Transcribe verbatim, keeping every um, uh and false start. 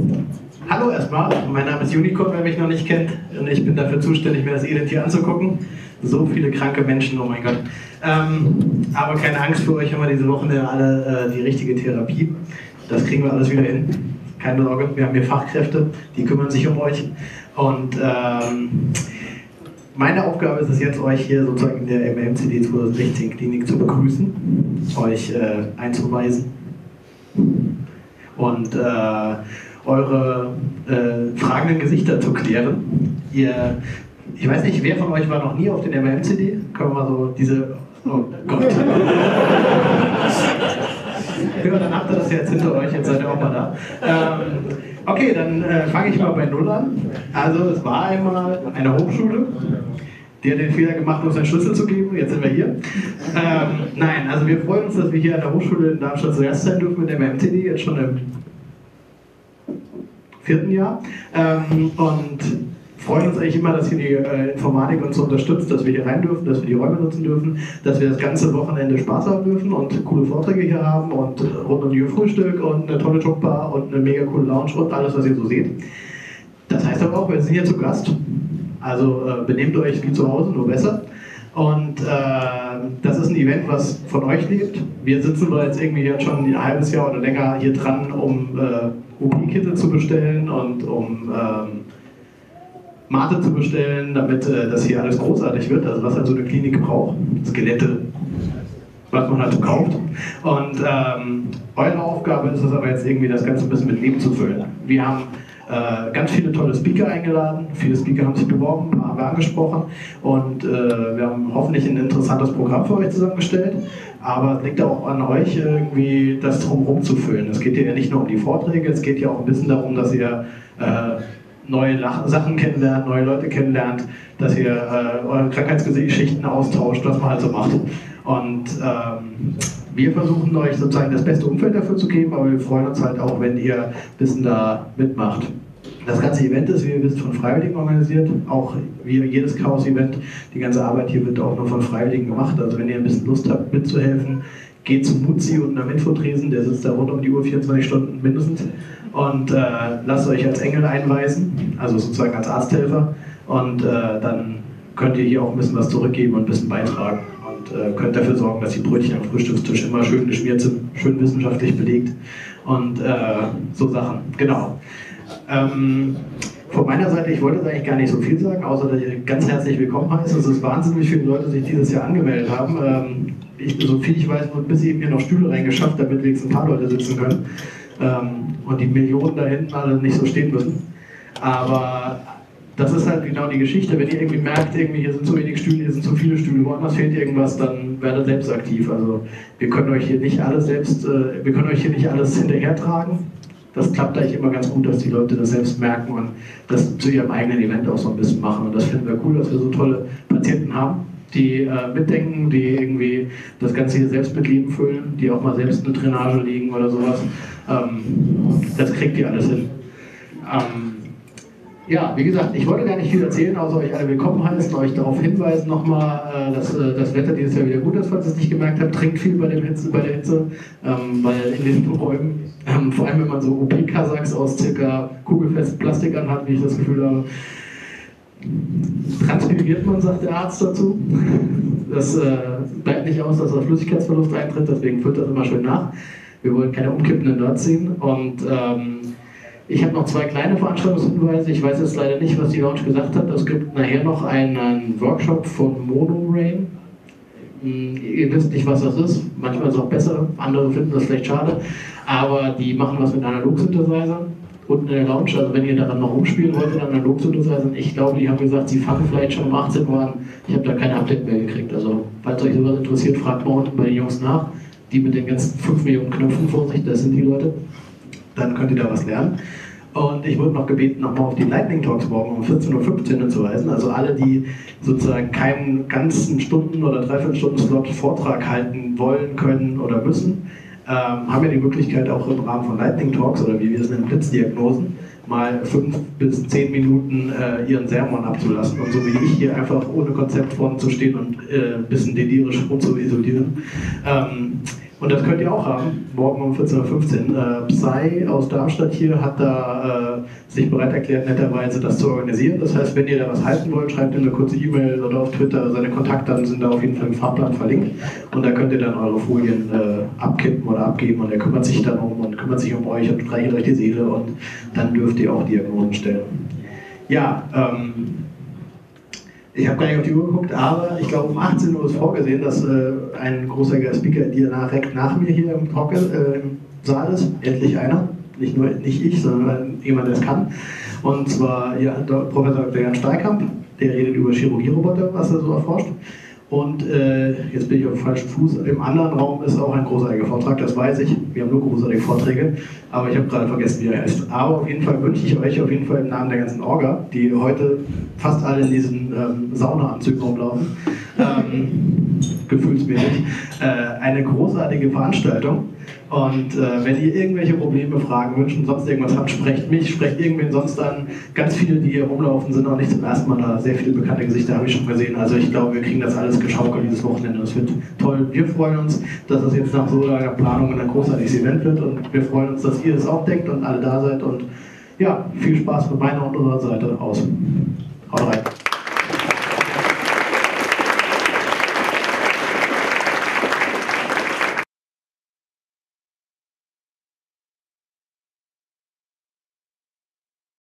Hallo erstmal, mein Name ist Unicorn, wer mich noch nicht kennt. Und ich bin dafür zuständig, mir das Elend hier anzugucken. So viele kranke Menschen, oh mein Gott. Ähm, aber keine Angst für euch, haben wir diese Woche alle äh, die richtige Therapie. Das kriegen wir alles wieder hin. Keine Sorge, wir haben hier Fachkräfte, die kümmern sich um euch. Und ähm, meine Aufgabe ist es jetzt, euch hier sozusagen in der M M C D zwanzig sechzehn Klinik zu begrüßen, euch äh, einzuweisen und äh, eure äh, fragenden Gesichter zu klären. Ihr, ich weiß nicht, wer von euch war noch nie auf den M M C D? Können wir mal so diese... Oh Gott. Ja, dann habt ihr das jetzt hinter euch, jetzt seid ihr auch mal da. Ähm, okay, dann äh, fange ich mal bei Null an. Also es war einmal eine Hochschule, die hat den Fehler gemacht, uns einen Schlüssel zu geben. Jetzt sind wir hier. Ähm, nein, also wir freuen uns, dass wir hier an der Hochschule in Darmstadt zuerst sein dürfen mit dem M M C D, jetzt schon im vierten Jahr. Ähm, und freuen uns eigentlich immer, dass hier die äh, Informatik uns unterstützt, dass wir hier rein dürfen, dass wir die Räume nutzen dürfen, dass wir das ganze Wochenende Spaß haben dürfen und coole Vorträge hier haben und äh, rund um die Uhr Frühstück und eine tolle Jogbar und eine mega coole Lounge und alles, was ihr so seht. Das heißt aber auch, wir sind hier zu Gast, also äh, benehmt euch wie zu Hause, nur besser. Und äh, das ist ein Event, was von euch lebt. Wir sitzen bereits irgendwie jetzt schon ein halbes Jahr oder länger hier dran, um äh, O P-Kittel zu bestellen und um ähm, Mate zu bestellen, damit äh, das hier alles großartig wird, also was halt so eine Klinik braucht, Skelette, was man halt so kauft. Und ähm, eure Aufgabe ist es aber jetzt irgendwie, das Ganze ein bisschen mit Leben zu füllen. Wir haben äh, ganz viele tolle Speaker eingeladen, viele Speaker haben sich beworben, haben wir angesprochen und äh, wir haben hoffentlich ein interessantes Programm für euch zusammengestellt, aber es liegt auch an euch, irgendwie das drumherum zu füllen. Es geht hier ja nicht nur um die Vorträge, es geht ja auch ein bisschen darum, dass ihr äh, neue Sachen kennenlernt, neue Leute kennenlernt, dass ihr äh, eure Krankheitsgeschichten austauscht, was man halt so macht. Und ähm, wir versuchen euch sozusagen das beste Umfeld dafür zu geben, aber wir freuen uns halt auch, wenn ihr ein bisschen da mitmacht. Das ganze Event ist, wie ihr wisst, von Freiwilligen organisiert, auch wie jedes Chaos-Event. Die ganze Arbeit hier wird auch nur von Freiwilligen gemacht, also wenn ihr ein bisschen Lust habt mitzuhelfen, geht zum Muzi unten am Infotresen, der sitzt da rund um die Uhr vierundzwanzig Stunden mindestens und äh, lasst euch als Engel einweisen, also sozusagen als Arzthelfer und äh, dann könnt ihr hier auch ein bisschen was zurückgeben und ein bisschen beitragen und äh, könnt dafür sorgen, dass die Brötchen am Frühstückstisch immer schön geschmiert sind, schön wissenschaftlich belegt und äh, so Sachen, genau. Ähm, Von meiner Seite, ich wollte eigentlich gar nicht so viel sagen, außer dass ihr ganz herzlich willkommen heißt. Es ist wahnsinnig viele Leute, die sich dieses Jahr angemeldet haben. Ähm, ich, so viel ich weiß, nur bis eben hier noch Stühle reingeschafft, damit wenigstens ein paar Leute sitzen können. Ähm, und die Millionen da hinten alle nicht so stehen müssen. Aber das ist halt genau die Geschichte. Wenn ihr irgendwie merkt, irgendwie hier sind zu wenig Stühle, hier sind zu viele Stühle, woanders fehlt irgendwas, dann werdet selbst aktiv. Also wir können euch hier nicht alles selbst, äh, wir können euch hier nicht alles hinterher tragen. Das klappt eigentlich immer ganz gut, dass die Leute das selbst merken und das zu ihrem eigenen Event auch so ein bisschen machen. Und das finden wir cool, dass wir so tolle Patienten haben, die äh, mitdenken, die irgendwie das Ganze hier selbst mit Leben füllen, die auch mal selbst eine Drainage legen oder sowas. Ähm, das kriegt ihr alles hin. Ähm, ja, wie gesagt, ich wollte gar nicht viel erzählen, außer euch alle willkommen heißen, euch darauf hinweisen nochmal, äh, dass äh, das Wetter dieses Jahr wieder gut ist, falls ihr es nicht gemerkt habt. Trinkt viel bei, dem Hitze, bei der Hitze, ähm, weil in den Räumen, ähm, vor allem wenn man so O P-Kasachs aus circa kugelfestem Plastik anhat, wie ich das Gefühl habe, transpiriert man, sagt der Arzt dazu. Das äh, bleibt nicht aus, dass da Flüssigkeitsverlust eintritt, deswegen führt das immer schön nach. Wir wollen keine umkippenden Nerds ziehen und ähm, ich habe noch zwei kleine Veranstaltungshinweise. Ich weiß jetzt leider nicht, was die Lounge gesagt hat. Es gibt nachher noch einen Workshop von Monorain. Ihr wisst nicht, was das ist. Manchmal ist es auch besser, andere finden das vielleicht schade. Aber die machen was mit Analog-Synthesizern unten in der Lounge. Also wenn ihr daran noch rumspielen wollt mit Analog-Synthesizern, ich glaube, die haben gesagt, sie fangen vielleicht schon um achtzehn Uhr an. Ich habe da kein Update mehr gekriegt. Also falls euch sowas interessiert, fragt mal unten bei den Jungs nach. Die mit den ganzen fünf Millionen Knöpfen vor sich, das sind die Leute. Dann könnt ihr da was lernen. Und ich wurde noch gebeten, nochmal auf die Lightning Talks morgen um vierzehn Uhr fünfzehn hinzuweisen. Also alle, die sozusagen keinen ganzen Stunden- oder Dreiviertelstunden-Slot Vortrag halten wollen, können oder müssen, ähm, haben ja die Möglichkeit auch im Rahmen von Lightning Talks oder wie wir es nennen, Blitzdiagnosen, mal fünf bis zehn Minuten äh, ihren Sermon abzulassen und so wie ich hier einfach ohne Konzept vorne zu stehen und äh, ein bisschen delirisch rumzuisolieren. Ähm, Und das könnt ihr auch haben, morgen um vierzehn Uhr fünfzehn. Äh, Psy aus Darmstadt hier hat da äh, sich bereit erklärt, netterweise das zu organisieren. Das heißt, wenn ihr da was halten wollt, schreibt ihm eine kurze E-Mail oder auf Twitter. Seine Kontaktdaten sind da auf jeden Fall im Fahrplan verlinkt. Und da könnt ihr dann eure Folien äh, abkippen oder abgeben und er kümmert sich dann um und kümmert sich um euch und streichelt euch die Seele und dann dürft ihr auch Diagnosen stellen. Ja, ähm, ich habe gar nicht auf die Uhr geguckt, aber ich glaube um achtzehn Uhr ist vorgesehen, dass äh, ein großer Speaker direkt nach mir hier im, Talk, äh, im Saal ist, endlich einer, nicht nur nicht ich, sondern jemand, der es kann. Und zwar ja, Professor Doktor Jan Steikamp, der redet über Chirurgieroboter, was er so erforscht. Und äh, jetzt bin ich auf dem falschen Fuß. Im anderen Raum ist auch ein großartiger Vortrag, das weiß ich. Wir haben nur großartige Vorträge, aber ich habe gerade vergessen, wie er heißt. Aber auf jeden Fall wünsche ich euch auf jeden Fall im Namen der ganzen Orga, die heute fast alle in diesen ähm, Saunaanzügen rumlaufen, ähm, gefühlsmäßig, äh, eine großartige Veranstaltung. Und äh, wenn ihr irgendwelche Probleme, Fragen, Wünschen, sonst irgendwas habt, sprecht mich, sprecht irgendwen sonst an. Ganz viele, die hier rumlaufen, sind auch nicht zum ersten Mal da. Sehr viele bekannte Gesichter habe ich schon gesehen. Also ich glaube, wir kriegen das alles geschaukelt dieses Wochenende. Das wird toll. Wir freuen uns, dass es jetzt nach so langer Planung ein großartiges Event wird. Und wir freuen uns, dass ihr es auch denkt und alle da seid. Und ja, viel Spaß von meiner und unserer Seite aus. Haut rein.